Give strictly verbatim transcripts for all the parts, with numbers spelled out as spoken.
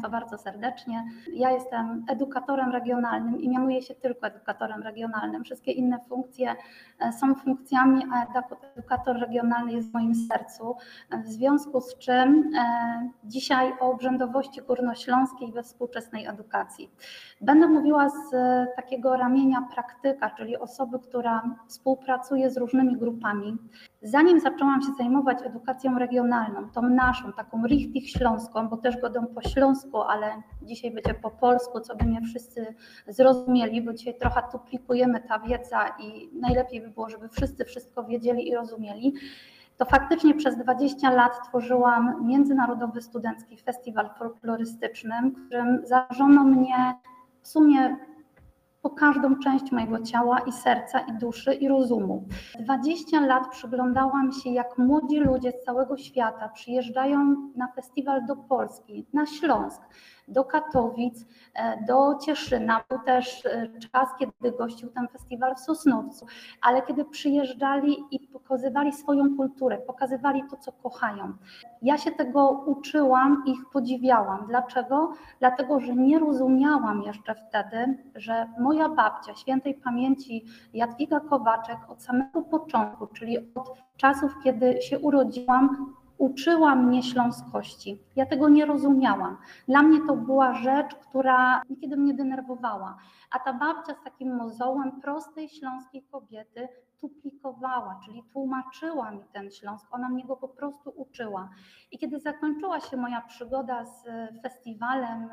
Państwa bardzo serdecznie. Ja jestem edukatorem regionalnym i mianuję się tylko edukatorem regionalnym. Wszystkie inne funkcje są funkcjami, a edukator regionalny jest w moim sercu. W związku z czym dzisiaj o obrzędowości górnośląskiej we współczesnej edukacji. Będę mówiła z takiego ramienia praktyka, czyli osoby, która współpracuje z różnymi grupami. Zanim zaczęłam się zajmować edukacją regionalną, tą naszą, taką richtig śląską, bo też godą po śląsku, ale dzisiaj będzie po polsku, co by mnie wszyscy zrozumieli, bo dzisiaj trochę tu plikujemy ta wiedza i najlepiej by było, żeby wszyscy wszystko wiedzieli i rozumieli. To faktycznie przez dwadzieścia lat tworzyłam Międzynarodowy Studencki Festiwal Folklorystyczny, w którym zarażono mnie w sumie po każdą część mojego ciała i serca, i duszy, i rozumu. dwadzieścia lat przyglądałam się, jak młodzi ludzie z całego świata przyjeżdżają na festiwal do Polski, na Śląsk, do Katowic, do Cieszyna. Był też czas, kiedy gościł ten festiwal w Sosnowcu, ale kiedy przyjeżdżali i pokazywali swoją kulturę, pokazywali to, co kochają. Ja się tego uczyłam i ich podziwiałam. Dlaczego? Dlatego, że nie rozumiałam jeszcze wtedy, że moja babcia, świętej pamięci Jadwiga Kowaczek, od samego początku, czyli od czasów, kiedy się urodziłam, uczyła mnie śląskości. Ja tego nie rozumiałam. Dla mnie to była rzecz, która niekiedy mnie denerwowała. A ta babcia z takim mozołem prostej śląskiej kobiety duplikowała, czyli tłumaczyła mi ten Śląsk, ona mnie go po prostu uczyła. I kiedy zakończyła się moja przygoda z festiwalem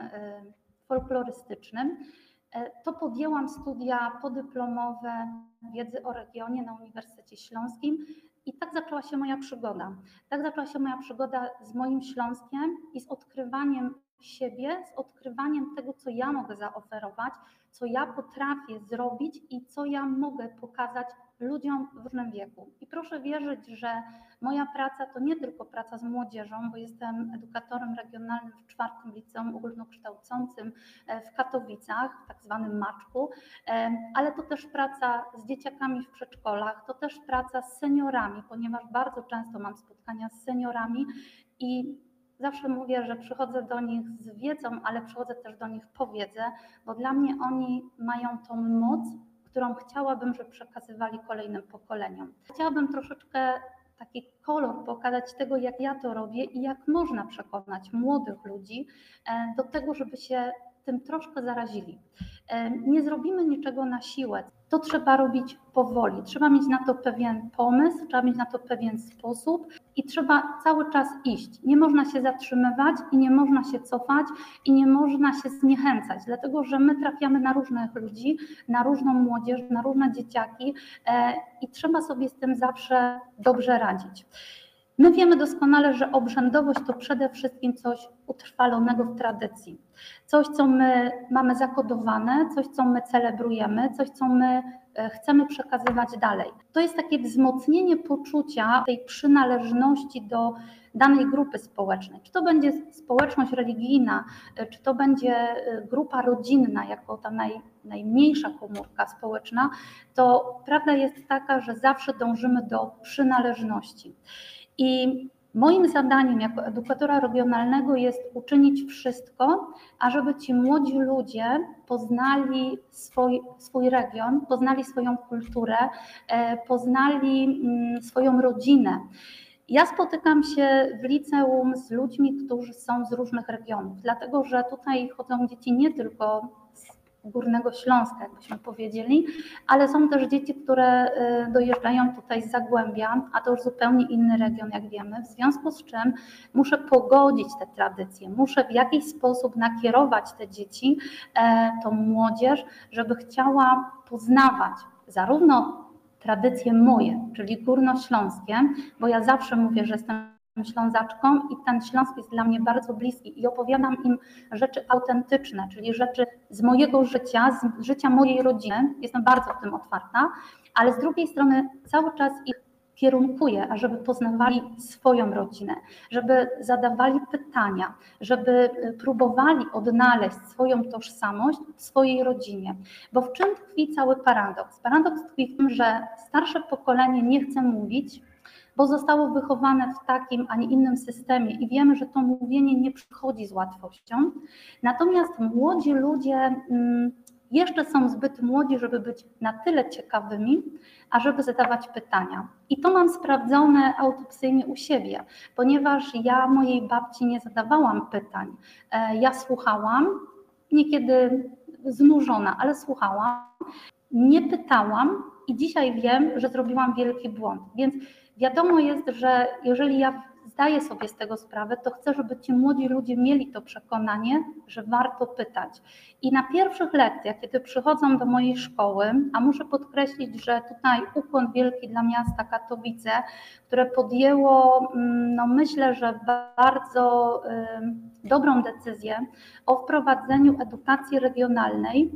folklorystycznym, to podjęłam studia podyplomowe wiedzy o regionie na Uniwersytecie Śląskim i tak zaczęła się moja przygoda. Tak zaczęła się moja przygoda z moim Śląskiem i z odkrywaniem siebie, z odkrywaniem tego, co ja mogę zaoferować, co ja potrafię zrobić i co ja mogę pokazać ludziom w różnym wieku. I proszę wierzyć, że moja praca to nie tylko praca z młodzieżą, bo jestem edukatorem regionalnym w czwartym liceum ogólnokształcącym w Katowicach, w tak zwanym Maczku, ale to też praca z dzieciakami w przedszkolach, to też praca z seniorami, ponieważ bardzo często mam spotkania z seniorami i zawsze mówię, że przychodzę do nich z wiedzą, ale przychodzę też do nich po wiedzę, bo dla mnie oni mają tą moc, którą chciałabym, żeby przekazywali kolejnym pokoleniom. Chciałabym troszeczkę taki kolor pokazać tego, jak ja to robię i jak można przekonać młodych ludzi do tego, żeby się tym troszkę zarazili. Nie zrobimy niczego na siłę. To trzeba robić powoli. Trzeba mieć na to pewien pomysł, trzeba mieć na to pewien sposób i trzeba cały czas iść. Nie można się zatrzymywać i nie można się cofać i nie można się zniechęcać, dlatego że my trafiamy na różnych ludzi, na różną młodzież, na różne dzieciaki i trzeba sobie z tym zawsze dobrze radzić. My wiemy doskonale, że obrzędowość to przede wszystkim coś utrwalonego w tradycji. Coś, co my mamy zakodowane, coś, co my celebrujemy, coś, co my chcemy przekazywać dalej. To jest takie wzmocnienie poczucia tej przynależności do danej grupy społecznej. Czy to będzie społeczność religijna, czy to będzie grupa rodzinna, jako ta naj, najmniejsza komórka społeczna, to prawda jest taka, że zawsze dążymy do przynależności. I moim zadaniem jako edukatora regionalnego jest uczynić wszystko, ażeby ci młodzi ludzie poznali swój, swój region, poznali swoją kulturę, poznali swoją rodzinę. Ja spotykam się w liceum z ludźmi, którzy są z różnych regionów, dlatego że tutaj chodzą dzieci nie tylko z Górnego Śląska, jakbyśmy powiedzieli, ale są też dzieci, które dojeżdżają tutaj z Zagłębia, a to już zupełnie inny region, jak wiemy, w związku z czym muszę pogodzić te tradycje, muszę w jakiś sposób nakierować te dzieci, tą młodzież, żeby chciała poznawać zarówno tradycje moje, czyli górnośląskie, bo ja zawsze mówię, że jestem Ślązaczką i ten Śląsk jest dla mnie bardzo bliski i opowiadam im rzeczy autentyczne, czyli rzeczy z mojego życia, z życia mojej rodziny. Jestem bardzo w tym otwarta, ale z drugiej strony cały czas ich kierunkuję, ażeby poznawali swoją rodzinę, żeby zadawali pytania, żeby próbowali odnaleźć swoją tożsamość w swojej rodzinie. Bo w czym tkwi cały paradoks? Paradoks tkwi w tym, że starsze pokolenie nie chce mówić, bo zostało wychowane w takim, a nie innym systemie i wiemy, że to mówienie nie przychodzi z łatwością. Natomiast młodzi ludzie jeszcze są zbyt młodzi, żeby być na tyle ciekawymi, ażeby zadawać pytania. I to mam sprawdzone autopsyjnie u siebie, ponieważ ja mojej babci nie zadawałam pytań. Ja słuchałam, niekiedy znużona, ale słuchałam, nie pytałam i dzisiaj wiem, że zrobiłam wielki błąd. Więc wiadomo jest, że jeżeli ja zdaję sobie z tego sprawę, to chcę, żeby ci młodzi ludzie mieli to przekonanie, że warto pytać. I na pierwszych lekcjach, kiedy przychodzą do mojej szkoły, a muszę podkreślić, że tutaj ukłon wielki dla miasta Katowice, które podjęło, no myślę, że bardzo y, dobrą decyzję o wprowadzeniu edukacji regionalnej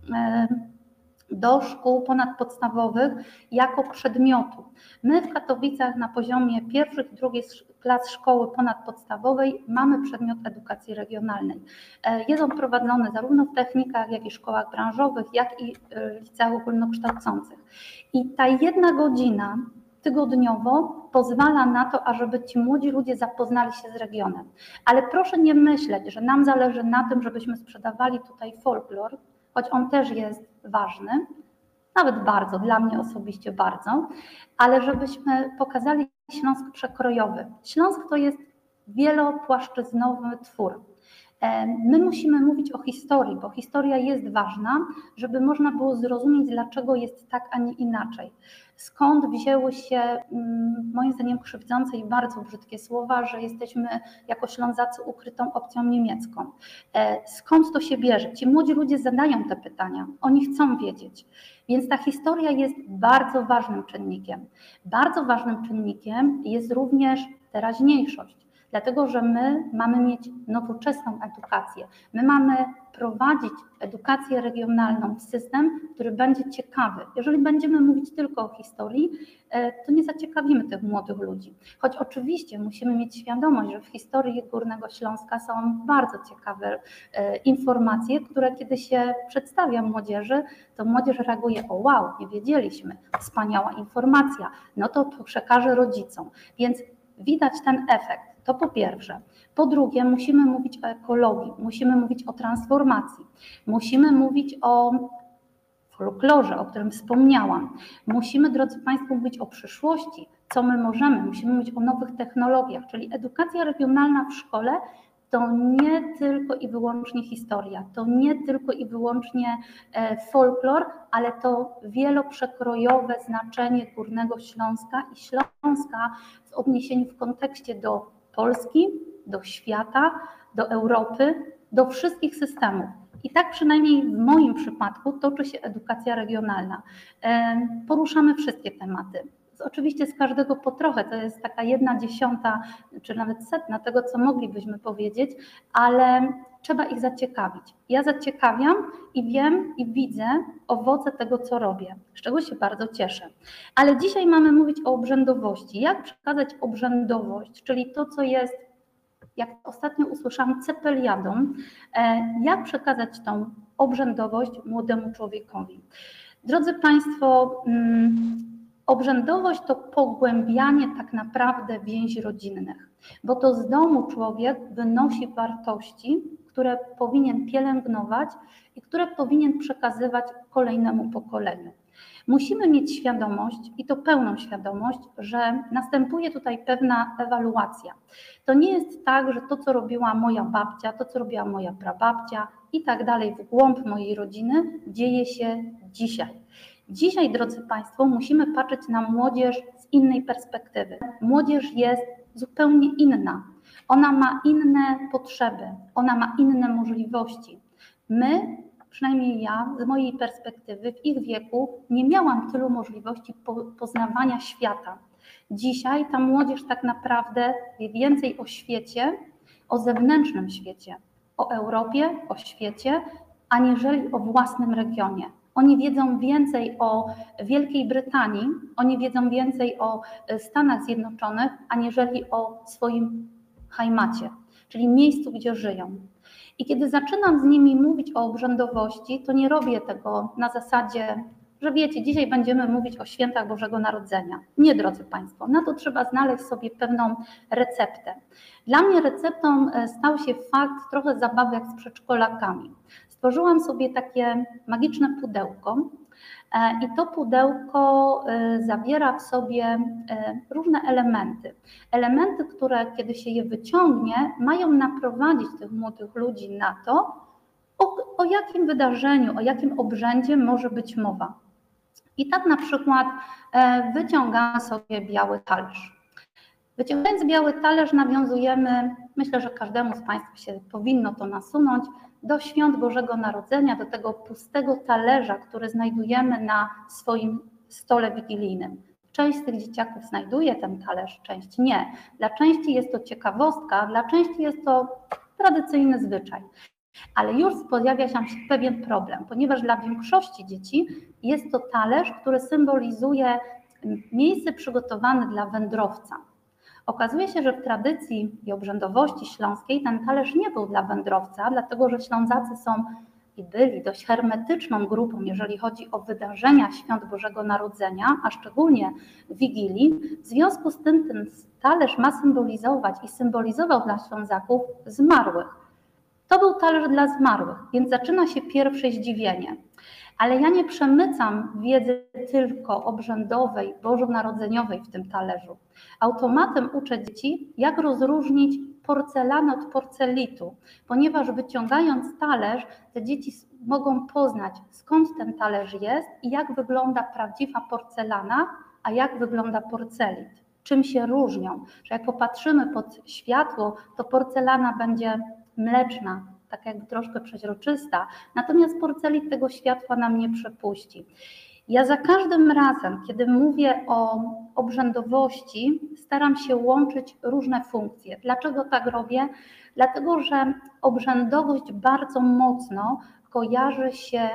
y, do szkół ponadpodstawowych jako przedmiotu. My w Katowicach na poziomie pierwszych i drugich klas szkoły ponadpodstawowej mamy przedmiot edukacji regionalnej. Jest on prowadzony zarówno w technikach, jak i szkołach branżowych, jak i liceach ogólnokształcących. I ta jedna godzina tygodniowo pozwala na to, ażeby ci młodzi ludzie zapoznali się z regionem. Ale proszę nie myśleć, że nam zależy na tym, żebyśmy sprzedawali tutaj folklor, choć on też jest ważny, nawet bardzo, dla mnie osobiście bardzo, ale żebyśmy pokazali Śląsk przekrojowy. Śląsk to jest wielopłaszczyznowy twór. My musimy mówić o historii, bo historia jest ważna, żeby można było zrozumieć, dlaczego jest tak, a nie inaczej. Skąd wzięły się, moim zdaniem, krzywdzące i bardzo brzydkie słowa, że jesteśmy jako Ślązacy ukrytą opcją niemiecką. Skąd to się bierze? Ci młodzi ludzie zadają te pytania, oni chcą wiedzieć. Więc ta historia jest bardzo ważnym czynnikiem. Bardzo ważnym czynnikiem jest również teraźniejszość. Dlatego, że my mamy mieć nowoczesną edukację. My mamy prowadzić edukację regionalną w system, który będzie ciekawy. Jeżeli będziemy mówić tylko o historii, to nie zaciekawimy tych młodych ludzi. Choć oczywiście musimy mieć świadomość, że w historii Górnego Śląska są bardzo ciekawe informacje, które kiedy się przedstawia młodzieży, to młodzież reaguje: o wow, nie wiedzieliśmy, wspaniała informacja, no to przekażę rodzicom. Więc widać ten efekt. To po pierwsze. Po drugie, musimy mówić o ekologii, musimy mówić o transformacji, musimy mówić o folklorze, o którym wspomniałam. Musimy, drodzy Państwo, mówić o przyszłości, co my możemy, musimy mówić o nowych technologiach, czyli edukacja regionalna w szkole to nie tylko i wyłącznie historia, to nie tylko i wyłącznie folklor, ale to wieloprzekrojowe znaczenie Górnego Śląska i Śląska w odniesieniu w kontekście do Polski, do świata, do Europy, do wszystkich systemów. I tak przynajmniej w moim przypadku toczy się edukacja regionalna. Poruszamy wszystkie tematy. Oczywiście z każdego po trochę, to jest taka jedna dziesiąta, czy nawet setna tego, co moglibyśmy powiedzieć, ale trzeba ich zaciekawić. Ja zaciekawiam i wiem i widzę owoce tego, co robię, z czego się bardzo cieszę. Ale dzisiaj mamy mówić o obrzędowości. Jak przekazać obrzędowość, czyli to, co jest, jak ostatnio usłyszałam, cepeliadą, jak przekazać tą obrzędowość młodemu człowiekowi. Drodzy Państwo, obrzędowość to pogłębianie tak naprawdę więzi rodzinnych, bo to z domu człowiek wynosi wartości, które powinien pielęgnować i które powinien przekazywać kolejnemu pokoleniu. Musimy mieć świadomość, i to pełną świadomość, że następuje tutaj pewna ewaluacja. To nie jest tak, że to, co robiła moja babcia, to, co robiła moja prababcia i tak dalej w głąb mojej rodziny, dzieje się dzisiaj. Dzisiaj, drodzy Państwo, musimy patrzeć na młodzież z innej perspektywy. Młodzież jest zupełnie inna. Ona ma inne potrzeby, ona ma inne możliwości. My, przynajmniej ja, z mojej perspektywy, w ich wieku nie miałam tylu możliwości poznawania świata. Dzisiaj ta młodzież tak naprawdę wie więcej o świecie, o zewnętrznym świecie, o Europie, o świecie, aniżeli o własnym regionie. Oni wiedzą więcej o Wielkiej Brytanii, oni wiedzą więcej o Stanach Zjednoczonych, aniżeli o swoim heimacie, czyli miejscu, gdzie żyją. I kiedy zaczynam z nimi mówić o obrzędowości, to nie robię tego na zasadzie, że wiecie, dzisiaj będziemy mówić o świętach Bożego Narodzenia. Nie, drodzy Państwo, na to trzeba znaleźć sobie pewną receptę. Dla mnie receptą stał się fakt trochę zabawek z przedszkolakami. Stworzyłam sobie takie magiczne pudełko i to pudełko zawiera w sobie różne elementy. Elementy, które kiedy się je wyciągnie, mają naprowadzić tych młodych ludzi na to, o, o jakim wydarzeniu, o jakim obrzędzie może być mowa. I tak na przykład wyciągamy sobie biały talerz. Wyciągając biały talerz nawiązujemy, myślę, że każdemu z Państwa się powinno to nasunąć, do świąt Bożego Narodzenia, do tego pustego talerza, który znajdujemy na swoim stole wigilijnym. Część z tych dzieciaków znajduje ten talerz, część nie. Dla części jest to ciekawostka, dla części jest to tradycyjny zwyczaj. Ale już pojawia się pewien problem, ponieważ dla większości dzieci jest to talerz, który symbolizuje miejsce przygotowane dla wędrowca. Okazuje się, że w tradycji i obrzędowości śląskiej ten talerz nie był dla wędrowca, dlatego że Ślązacy są i byli dość hermetyczną grupą, jeżeli chodzi o wydarzenia świąt Bożego Narodzenia, a szczególnie Wigilii. W związku z tym ten talerz ma symbolizować i symbolizował dla Ślązaków zmarłych. To był talerz dla zmarłych, więc zaczyna się pierwsze zdziwienie. Ale ja nie przemycam wiedzy tylko obrzędowej, bożonarodzeniowej w tym talerzu. Automatem uczę dzieci, jak rozróżnić porcelanę od porcelitu, ponieważ wyciągając talerz, te dzieci mogą poznać, skąd ten talerz jest i jak wygląda prawdziwa porcelana, a jak wygląda porcelit. Czym się różnią, że jak popatrzymy pod światło, to porcelana będzie mleczna, tak jakby troszkę przeźroczysta, natomiast porcelit tego światła nam nie przepuści. Ja za każdym razem, kiedy mówię o obrzędowości, staram się łączyć różne funkcje. Dlaczego tak robię? Dlatego, że obrzędowość bardzo mocno kojarzy się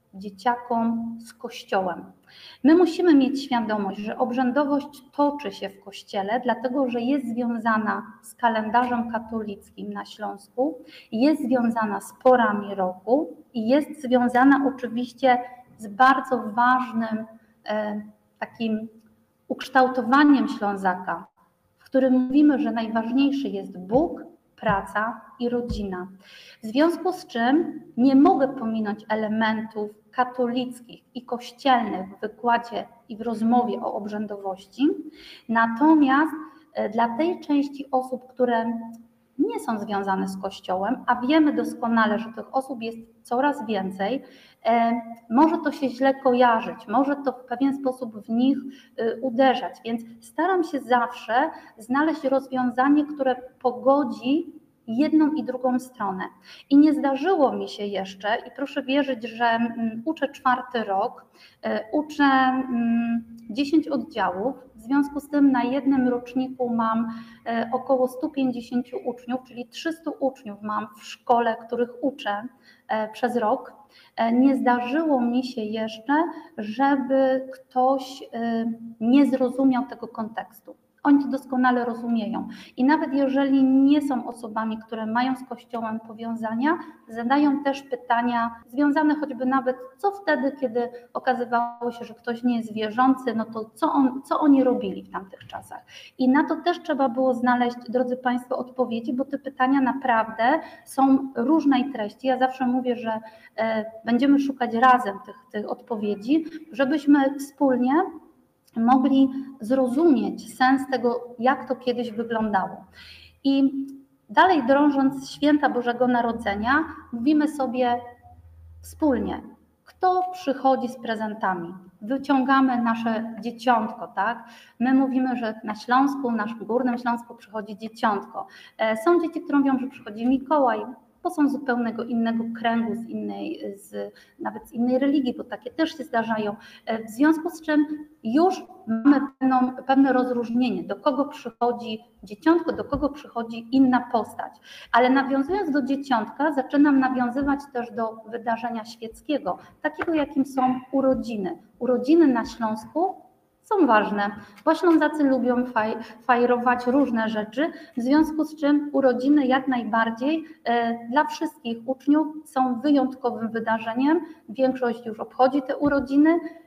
dzieciakom z Kościołem. My musimy mieć świadomość, że obrzędowość toczy się w Kościele, dlatego że jest związana z kalendarzem katolickim na Śląsku, jest związana z porami roku i jest związana oczywiście z bardzo ważnym e, takim ukształtowaniem Ślązaka, w którym mówimy, że najważniejszy jest Bóg, praca i rodzina. W związku z czym nie mogę pominąć elementów katolickich i kościelnych w wykładzie i w rozmowie o obrzędowości. Natomiast dla tej części osób, które nie są związane z Kościołem, a wiemy doskonale, że tych osób jest coraz więcej, może to się źle kojarzyć, może to w pewien sposób w nich uderzać, więc staram się zawsze znaleźć rozwiązanie, które pogodzi jedną i drugą stronę. I nie zdarzyło mi się jeszcze, i proszę wierzyć, że uczę czwarty rok, uczę dziesięć oddziałów, w związku z tym na jednym roczniku mam około stu pięćdziesięciu uczniów, czyli trzystu uczniów mam w szkole, których uczę przez rok. Nie zdarzyło mi się jeszcze, żeby ktoś nie zrozumiał tego kontekstu. Oni to doskonale rozumieją i nawet jeżeli nie są osobami, które mają z Kościołem powiązania, zadają też pytania związane choćby nawet, co wtedy, kiedy okazywało się, że ktoś nie jest wierzący, no to co, on, co oni robili w tamtych czasach. I na to też trzeba było znaleźć, drodzy Państwo, odpowiedzi, bo te pytania naprawdę są różnej treści. Ja zawsze mówię, że e, będziemy szukać razem tych, tych odpowiedzi, żebyśmy wspólnie mogli zrozumieć sens tego, jak to kiedyś wyglądało. I dalej drążąc święta Bożego Narodzenia, mówimy sobie wspólnie, kto przychodzi z prezentami. Wyciągamy nasze dzieciątko, tak? My mówimy, że na Śląsku, naszym Górnym Śląsku przychodzi dzieciątko. Są dzieci, które mówią, że przychodzi Mikołaj, bo są z zupełnego innego kręgu, z innej, z, nawet z innej religii, bo takie też się zdarzają. W związku z czym już mamy pewną, pewne rozróżnienie, do kogo przychodzi dzieciątko, do kogo przychodzi inna postać. Ale nawiązując do dzieciątka, zaczynam nawiązywać też do wydarzenia świeckiego, takiego jakim są urodziny. Urodziny na Śląsku są ważne, bo Ślązacy lubią faj, fajrować różne rzeczy, w związku z czym urodziny jak najbardziej e, dla wszystkich uczniów są wyjątkowym wydarzeniem. Większość już obchodzi te urodziny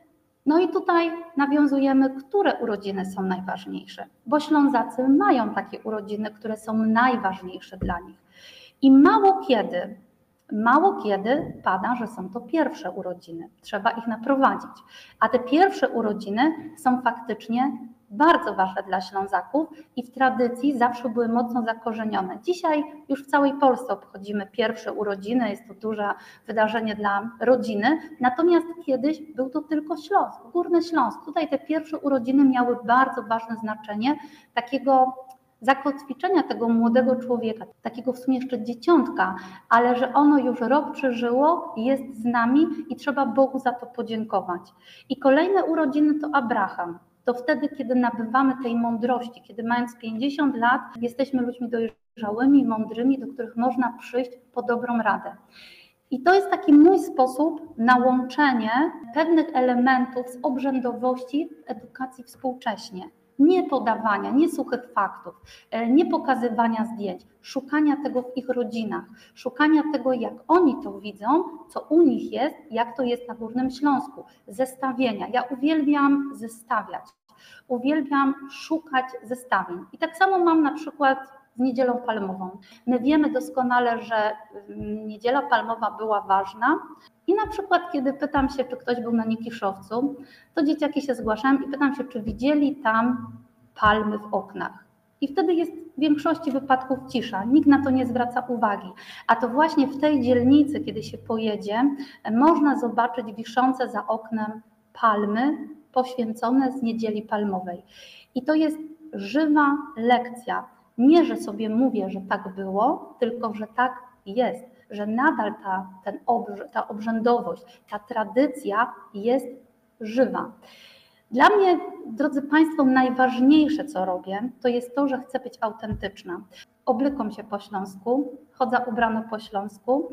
No i tutaj nawiązujemy, które urodziny są najważniejsze, bo Ślązacy mają takie urodziny, które są najważniejsze dla nich. I mało kiedy, mało kiedy pada, że są to pierwsze urodziny. Trzeba ich naprowadzić. A te pierwsze urodziny są faktycznie bardzo ważne dla Ślązaków i w tradycji zawsze były mocno zakorzenione. Dzisiaj już w całej Polsce obchodzimy pierwsze urodziny, jest to duże wydarzenie dla rodziny, natomiast kiedyś był to tylko Śląsk, Górny Śląsk. Tutaj te pierwsze urodziny miały bardzo ważne znaczenie takiego zakotwiczenia tego młodego człowieka, takiego w sumie jeszcze dzieciątka, ale że ono już rok przeżyło, jest z nami i trzeba Bogu za to podziękować. I kolejne urodziny to Abraham. To wtedy, kiedy nabywamy tej mądrości, kiedy mając pięćdziesiąt lat jesteśmy ludźmi dojrzałymi, mądrymi, do których można przyjść po dobrą radę. I to jest taki mój sposób na łączenie pewnych elementów z obrzędowości w edukacji współcześnie. Nie podawania, nie suchych faktów, nie pokazywania zdjęć, szukania tego w ich rodzinach, szukania tego, jak oni to widzą, co u nich jest, jak to jest na Górnym Śląsku, zestawienia. Ja uwielbiam zestawiać, uwielbiam szukać zestawień. I tak samo mam na przykład z Niedzielą Palmową. My wiemy doskonale, że Niedziela Palmowa była ważna i na przykład kiedy pytam się, czy ktoś był na Nikiszowcu, to dzieciaki się zgłaszają i pytam się, czy widzieli tam palmy w oknach. I wtedy jest w większości wypadków cisza, nikt na to nie zwraca uwagi. A to właśnie w tej dzielnicy, kiedy się pojedzie, można zobaczyć wiszące za oknem palmy poświęcone z Niedzieli Palmowej. I to jest żywa lekcja. Nie, że sobie mówię, że tak było, tylko że tak jest, że nadal ta, ten obrz- ta obrzędowość, ta tradycja jest żywa. Dla mnie, drodzy Państwo, najważniejsze, co robię, to jest to, że chcę być autentyczna. Oblykam się po śląsku, chodzę ubrana po śląsku.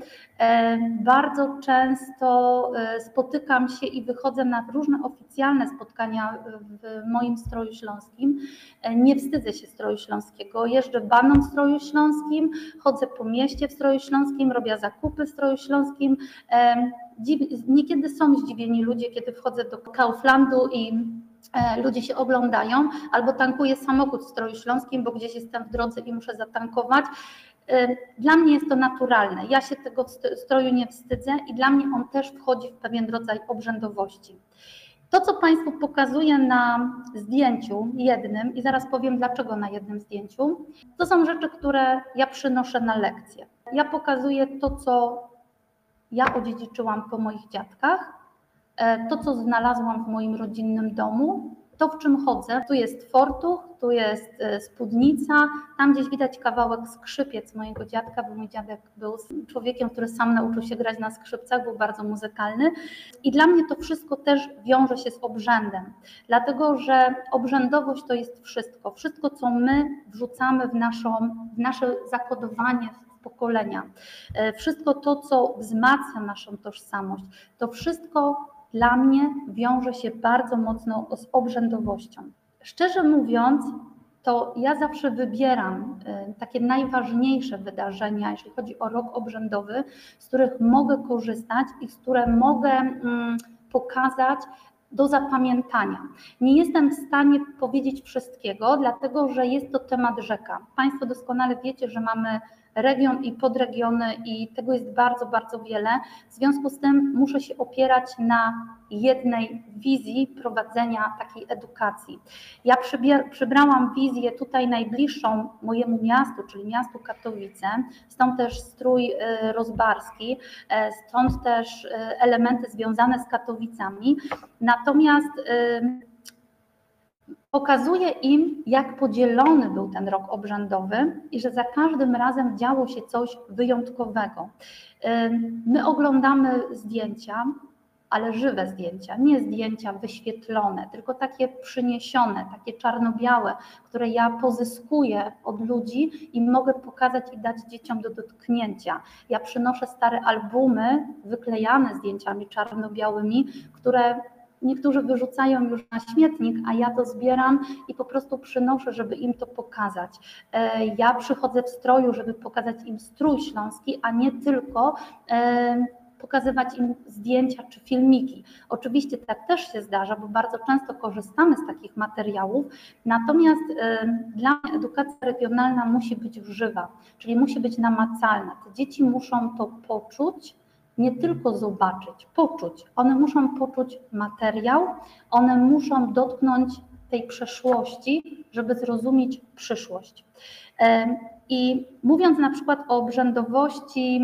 Bardzo często spotykam się i wychodzę na różne oficjalne spotkania w moim stroju śląskim. Nie wstydzę się stroju śląskiego, jeżdżę banną w stroju śląskim, chodzę po mieście w stroju śląskim, robię zakupy w stroju śląskim. Niekiedy są zdziwieni ludzie, kiedy wchodzę do Kauflandu i ludzie się oglądają, albo tankuję samochód w stroju śląskim, bo gdzieś jestem w drodze i muszę zatankować. Dla mnie jest to naturalne. Ja się tego stroju nie wstydzę i dla mnie on też wchodzi w pewien rodzaj obrzędowości. To, co Państwu pokazuję na zdjęciu jednym i zaraz powiem, dlaczego na jednym zdjęciu, to są rzeczy, które ja przynoszę na lekcje. Ja pokazuję to, co ja odziedziczyłam po moich dziadkach, to, co znalazłam w moim rodzinnym domu, to, w czym chodzę. Tu jest fortuch, tu jest spódnica, tam gdzieś widać kawałek skrzypiec mojego dziadka, bo mój dziadek był człowiekiem, który sam nauczył się grać na skrzypcach, był bardzo muzykalny. I dla mnie to wszystko też wiąże się z obrzędem, dlatego że obrzędowość to jest wszystko. Wszystko, co my wrzucamy w, naszą, w nasze zakodowanie pokolenia. Wszystko to, co wzmacnia naszą tożsamość, to wszystko dla mnie wiąże się bardzo mocno z obrzędowością. Szczerze mówiąc, to ja zawsze wybieram takie najważniejsze wydarzenia, jeśli chodzi o rok obrzędowy, z których mogę korzystać i z które mogę pokazać do zapamiętania. Nie jestem w stanie powiedzieć wszystkiego, dlatego że jest to temat rzeka. Państwo doskonale wiecie, że mamy region i podregiony i tego jest bardzo, bardzo wiele. W związku z tym muszę się opierać na jednej wizji prowadzenia takiej edukacji. Ja przybrałam wizję tutaj najbliższą mojemu miastu, czyli miastu Katowice, stąd też strój rozbarski, stąd też elementy związane z Katowicami. Natomiast pokazuje im, jak podzielony był ten rok obrzędowy i że za każdym razem działo się coś wyjątkowego. My oglądamy zdjęcia, ale żywe zdjęcia, nie zdjęcia wyświetlone, tylko takie przyniesione, takie czarno-białe, które ja pozyskuję od ludzi i mogę pokazać i dać dzieciom do dotknięcia. Ja przynoszę stare albumy wyklejane zdjęciami czarno-białymi, które niektórzy wyrzucają już na śmietnik, a ja to zbieram i po prostu przynoszę, żeby im to pokazać. Ja przychodzę w stroju, żeby pokazać im strój śląski, a nie tylko pokazywać im zdjęcia czy filmiki. Oczywiście tak też się zdarza, bo bardzo często korzystamy z takich materiałów, natomiast dla mnie edukacja regionalna musi być żywa, czyli musi być namacalna. Te dzieci muszą to poczuć, nie tylko zobaczyć, poczuć. One muszą poczuć materiał, one muszą dotknąć tej przeszłości, żeby zrozumieć przyszłość. I mówiąc na przykład o obrzędowości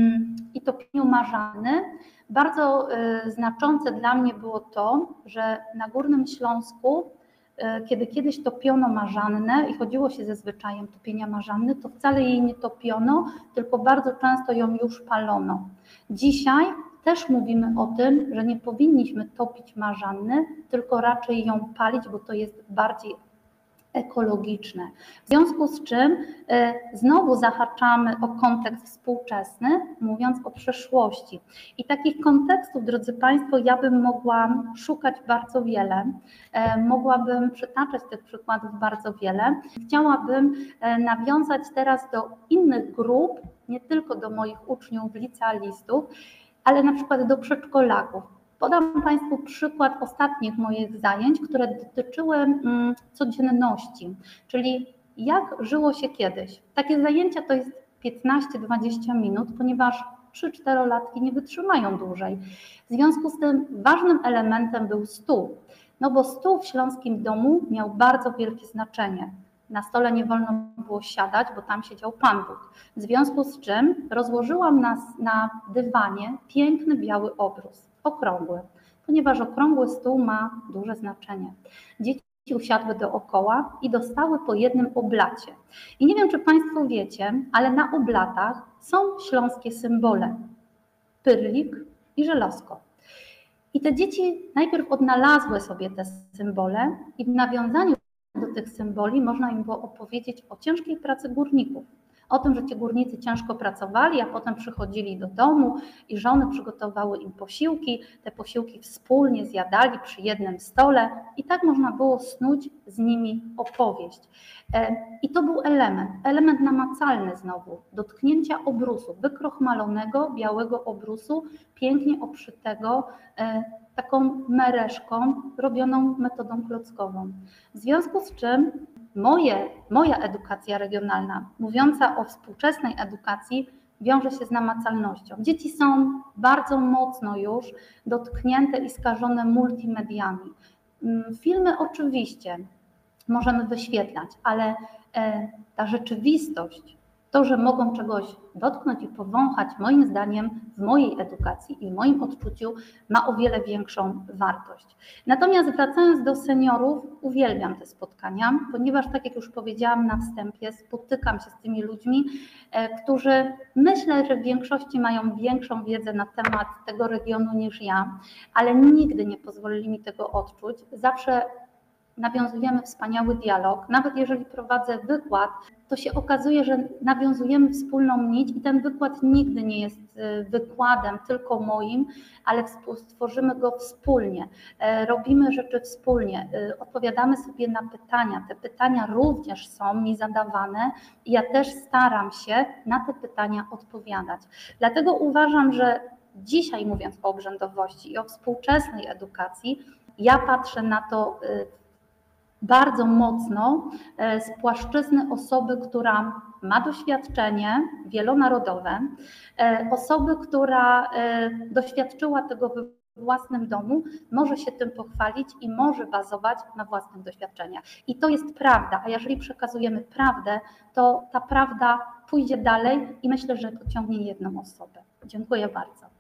i topieniu marzany, bardzo znaczące dla mnie było to, że na Górnym Śląsku, kiedy kiedyś topiono marzannę i chodziło się ze zwyczajem topienia marzanny, to wcale jej nie topiono, tylko bardzo często ją już palono. Dzisiaj też mówimy o tym, że nie powinniśmy topić marzanny, tylko raczej ją palić, bo to jest bardziej ekologiczne. W związku z czym znowu zahaczamy o kontekst współczesny, mówiąc o przeszłości. I takich kontekstów, drodzy Państwo, ja bym mogła szukać bardzo wiele, mogłabym przytaczać tych przykładów bardzo wiele. Chciałabym nawiązać teraz do innych grup, nie tylko do moich uczniów, licealistów, ale na przykład do przedszkolaków. Podam Państwu przykład ostatnich moich zajęć, które dotyczyły codzienności, czyli jak żyło się kiedyś. Takie zajęcia to jest piętnaście do dwudziestu minut, ponieważ trzy-czterolatki nie wytrzymają dłużej. W związku z tym ważnym elementem był stół, no bo stół w śląskim domu miał bardzo wielkie znaczenie. Na stole nie wolno było siadać, bo tam siedział Pan Bóg. W związku z czym rozłożyłam na, na dywanie piękny biały obrus, okrągły, ponieważ okrągły stół ma duże znaczenie. Dzieci usiadły dookoła i dostały po jednym oblacie. I nie wiem, czy Państwo wiecie, ale na oblatach są śląskie symbole. Pyrlik i żelazko. I te dzieci najpierw odnalazły sobie te symbole i w nawiązaniu do tych symboli można im było opowiedzieć o ciężkiej pracy górników. O tym, że ci górnicy ciężko pracowali, a potem przychodzili do domu i żony przygotowały im posiłki, te posiłki wspólnie zjadali przy jednym stole i tak można było snuć z nimi opowieść. I to był element, element namacalny znowu, dotknięcia obrusu, wykrochmalonego, białego obrusu, pięknie obszytego taką mereszką robioną metodą klockową. W związku z czym moje, moja edukacja regionalna, mówiąca o współczesnej edukacji, wiąże się z namacalnością. Dzieci są bardzo mocno już dotknięte i skażone multimediami. Filmy oczywiście możemy wyświetlać, ale ta rzeczywistość, to, że mogą czegoś dotknąć i powąchać, moim zdaniem w mojej edukacji i w moim odczuciu ma o wiele większą wartość. Natomiast wracając do seniorów, uwielbiam te spotkania, ponieważ tak jak już powiedziałam na wstępie, spotykam się z tymi ludźmi, którzy myślę, że w większości mają większą wiedzę na temat tego regionu niż ja, ale nigdy nie pozwolili mi tego odczuć. Zawsze nawiązujemy wspaniały dialog. Nawet jeżeli prowadzę wykład, to się okazuje, że nawiązujemy wspólną nić i ten wykład nigdy nie jest wykładem tylko moim, ale stworzymy go wspólnie. Robimy rzeczy wspólnie, odpowiadamy sobie na pytania. Te pytania również są mi zadawane i ja też staram się na te pytania odpowiadać. Dlatego uważam, że dzisiaj, mówiąc o obrzędowości i o współczesnej edukacji, ja patrzę na to bardzo mocno z płaszczyzny osoby, która ma doświadczenie wielonarodowe, osoby, która doświadczyła tego we własnym domu, może się tym pochwalić i może bazować na własnych doświadczeniach. I to jest prawda, a jeżeli przekazujemy prawdę, to ta prawda pójdzie dalej i myślę, że pociągnie jedną osobę. Dziękuję bardzo.